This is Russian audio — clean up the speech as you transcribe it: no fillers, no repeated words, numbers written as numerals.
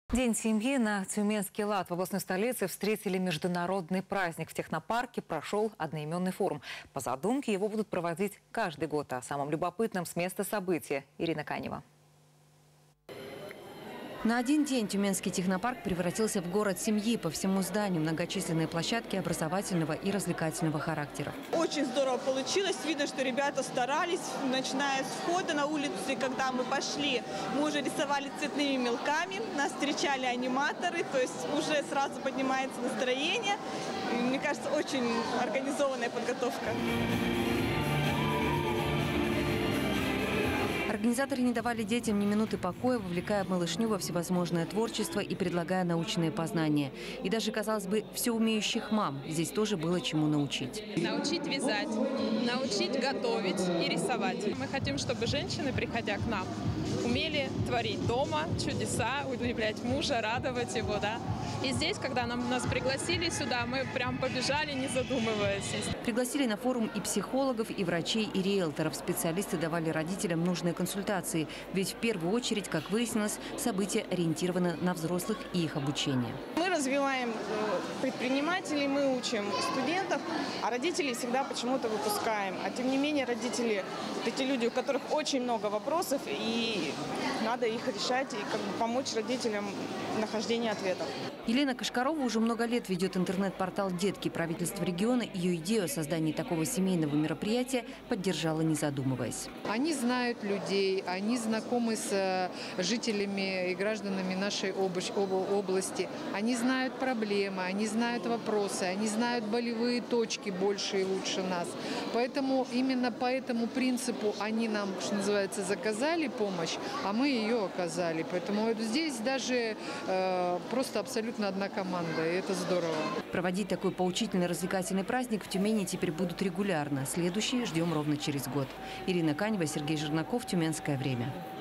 День семьи на Тюменский лад в областной столице встретили международный праздник. В технопарке прошел одноименный форум. По задумке его будут проводить каждый год. О самом любопытном с места события Ирина Канева. На один день Тюменский технопарк превратился в город семьи. По всему зданию многочисленные площадки образовательного и развлекательного характера. Очень здорово получилось. Видно, что ребята старались. Начиная с входа на улицу, когда мы пошли, мы уже рисовали цветными мелками. Нас встречали аниматоры. То есть уже сразу поднимается настроение. И, мне кажется, очень организованная подготовка. Организаторы не давали детям ни минуты покоя, вовлекая малышню во всевозможное творчество и предлагая научные познания. И даже, казалось бы, все умеющих мам здесь тоже было чему научить. Научить вязать, научить готовить и рисовать. Мы хотим, чтобы женщины, приходя к нам, умели творить дома чудеса, удивлять мужа, радовать его, да. И здесь, когда нас пригласили сюда, мы прям побежали, не задумываясь. Пригласили на форум и психологов, и врачей, и риэлторов. Специалисты давали родителям нужные консультации. Ведь в первую очередь, как выяснилось, события ориентированы на взрослых и их обучение. Мы развиваем предпринимателей, мы учим студентов, а родителей всегда почему-то выпускаем. А тем не менее родители – это те люди, у которых очень много вопросов, и надо их решать и помочь родителям в нахождении ответов. Елена Кашкарова уже много лет ведет интернет-портал «Детки». Правительство региона ее идею о создании такого семейного мероприятия поддержало, не задумываясь. Они знают людей, они знакомы с жителями и гражданами нашей области. Они знают проблемы, они знают вопросы, они знают болевые точки больше и лучше нас. Поэтому именно по этому принципу они нам, что называется, заказали помощь, а мы ее оказали. Поэтому здесь даже просто абсолютно одна команда, и это здорово. Проводить такой поучительный развлекательный праздник в Тюмени теперь будут регулярно. Следующий ждем ровно через год. Ирина Канева, Сергей Жернаков, Тюменское время.